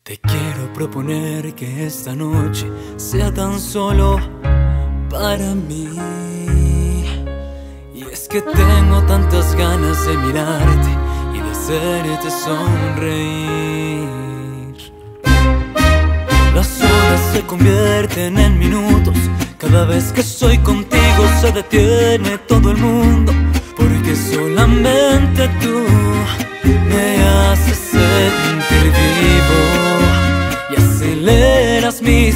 Te quiero proponer que esta noche sea tan solo para mí. Y es que tengo tantas ganas de mirarte y de hacerte sonreír. Las horas se convierten en minutos. Cada vez que estoy contigo se detiene todo el mundo, porque solamente tú me haces sentir vivo y aceleras mis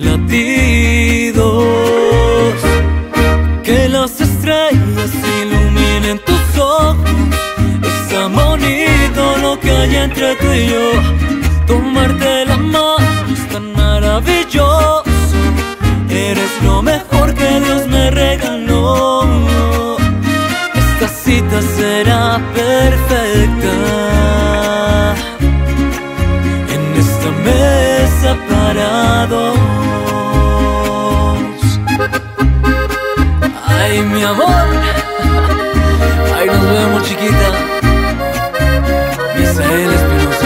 latidos. Que las estrellas iluminen tus ojos, es tan bonito lo que hay entre tú y yo. Tomarte la mano es tan maravilloso, eres lo mejor que Dios me regaló. Esta cita será perfecta en esta mesa para dos. Ay, mi amor, ahí nos vemos, chiquita. Misael Espinosa.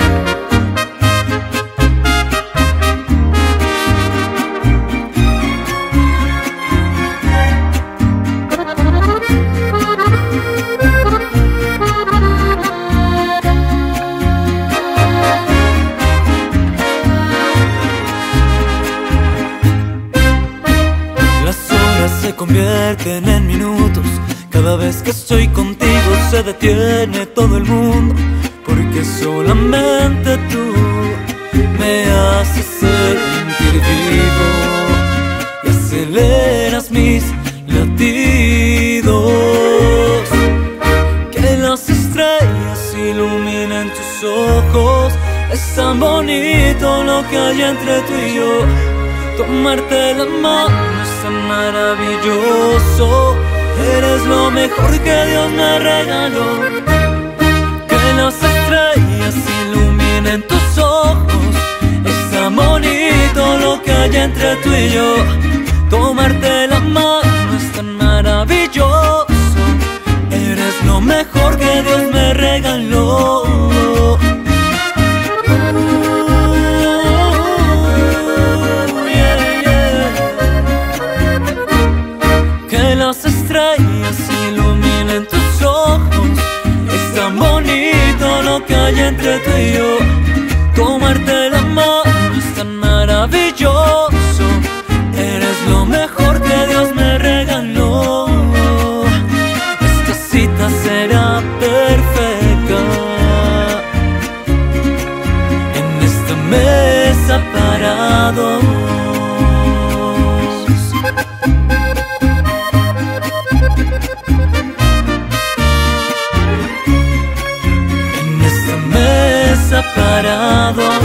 Se convierten en minutos. Cada vez que estoy contigo se detiene todo el mundo, porque solamente tú me haces sentir vivo y aceleras mis latidos. Que las estrellas iluminen tus ojos, es tan bonito lo que hay entre tú y yo. Tomarte la mano es tan maravilloso, eres lo mejor que Dios me regaló. Que las estrellas iluminen tus ojos, es tan bonito lo que hay entre tú y yo. Tomarte la mano es tan maravilloso, eres lo mejor que Dios me regaló. Las estrellas iluminen tus ojos, es tan bonito lo que hay entre tú y yo. Tomarte la mano es tan maravilloso, eres lo mejor que Dios me regaló. Esta cita será perfecta en esta mesa para dos. Para dos.